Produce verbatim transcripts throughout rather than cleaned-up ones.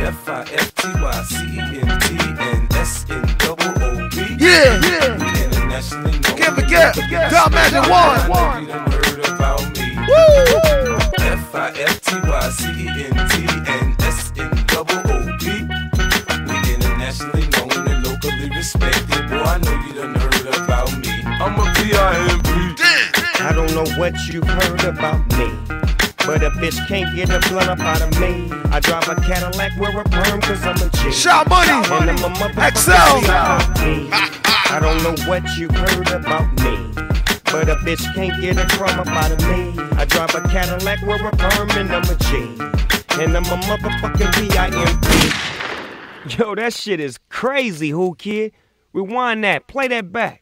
F I F T Y C E N T and S N O O B. Yeah, yeah. Internationally known. Can't forget, Don Magic One. You done heard about me. Woo! F I F T Y C E N T and S N O O B. We internationally known and locally respected. Boy, I know you done heard about me. I'm a P I M P. I don't know what you've heard about me, but a bitch can't get a blunt up out of me. I drive a Cadillac, wear a perm, cause I'm a G. Shot Money, and I'm a motherfucker. X L. I don't know what you heard about me, but a bitch can't get a crumb up out of me. I drive a Cadillac, wear a perm, and I'm a G. And I'm a motherfucking P I M P. Yo, that shit is crazy, who kid? Rewind that, play that back.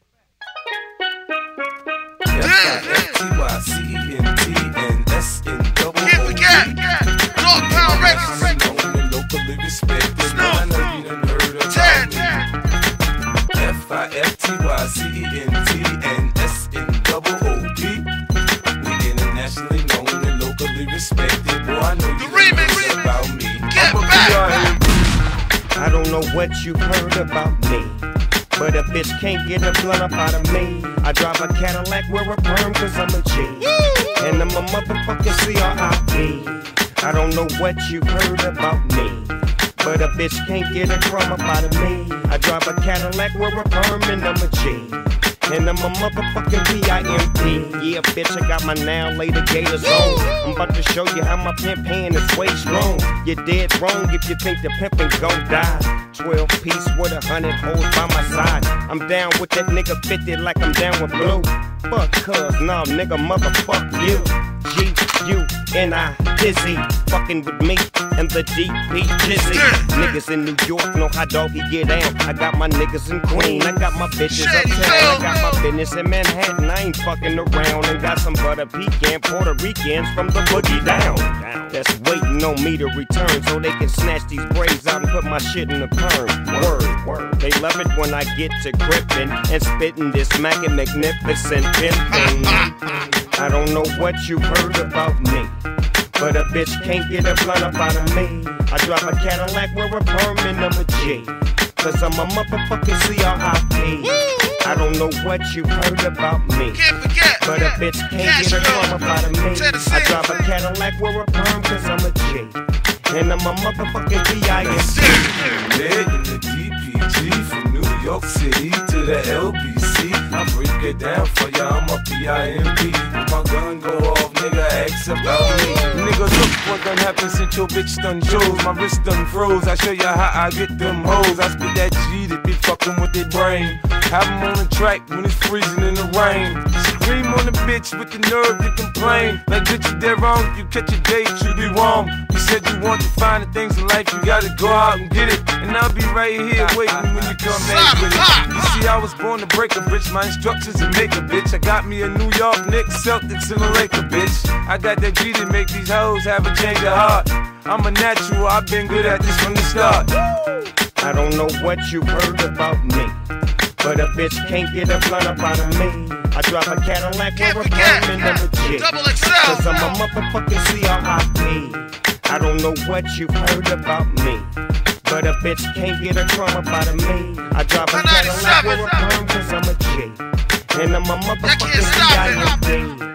F I F T Y C E N T and S N O O B. Can't forget, North Pound Records. Known and locally respected. I know you done heard about me. F I F T Y C E N T and S N O O B. We internationally known and locally respected. Boy, I know you done heard about me. Get I'm a back. P I M P. I don't know what you've heard about me, but a bitch can't get a blunt up out of me. I drive a Cadillac, wear a perm, cause I'm a G. And I'm a motherfucking C R I P. I don't know what you've heard about me, but a bitch can't get a crumb up out of me. I drive a Cadillac, wear a perm, and I'm a G. And I'm a motherfucking P I M P. Yeah, bitch, I got my now later gators on. I'm about to show you how my pimp hand is way strong. You're dead wrong if you think the pimpin' gon' die. twelve piece with a hundred hoes by my side. I'm down with that nigga fifty like I'm down with Blue. Fuck cuz, nah nigga, motherfuck you. G, U, N I, Dizzy, fucking with me and the D P Jizzy. Niggas in New York know how doggy get down. I got my niggas in Queen, I got my bitches uptown. I got my business in Manhattan, I ain't fucking around. And got some butter pecan Puerto Ricans from the boogie down. That's waiting on me to return so they can snatch these braids out and put my shit in the perm. Word, word. They love it when I get to gripping and spitting this mackin' magnificent pimpin'. I don't know what you've heard about me, but a bitch can't get a blunt up out of me. I drive a Cadillac, wear a perm, and I'm a G. Cause I'm a motherfucking C R I P. I don't know what you've heard about me, but a bitch can't get a crumb up out of me. I drive a Cadillac, wear a perm, cause I'm a G. And I'm a motherfucking P I M P. Led in the D P G from New York City to the L B C. I break it down for ya, I'm a P I M P. When my gun go off, nigga, ask about me. Nigga, look what done happened since your bitch done chose. My wrist done froze, I show ya how I get them hoes. I spit that G that be fucking with their brain. Have them on the track when it's freezing in the rain. Scream on the bitch with the nerve to complain. Like bitch, you dead wrong, you catch a date, you be wrong. You said you want to find the things in life, you gotta go out and get it. And I'll be right here waiting when you come back with it. You see, I was born to break a bitch, my instructions to make a bitch. I got me a New York Knicks, Celtics, and a Laker bitch. I got that G to make these hoes have a change of heart. I'm a natural, I've been good at this from the start. I don't know what you've heard about me, but a bitch can't get a blunt up out of me. I drive a Cadillac, wear a perm, and I'm a G. Cause I'm a motherfucking C R I P. I don't know what you've heard about me, but a bitch can't get a crumb up out of me. I drive a Cadillac, wear a perm, cause I'm a G. And I'm a motherfucking P I M P.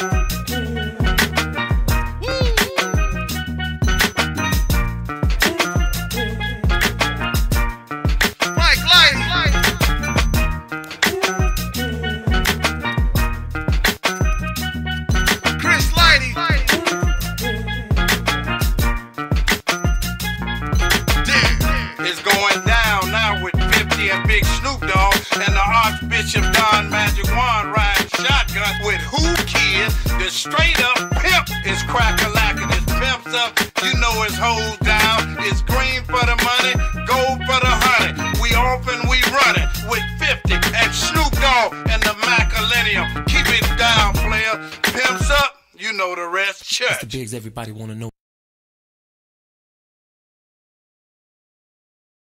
Archbishop Don Magic One riding shotgun with who kid? The straight up pimp is crack-a-lackin'. His pimps up, you know his hoes down. It's green for the money, gold for the honey. We off and we running with fifty and Snoop Dogg and the Macalennium. Keep it down, player. Pimps up, you know the rest. Church. Mister Biggs, everybody wanna know.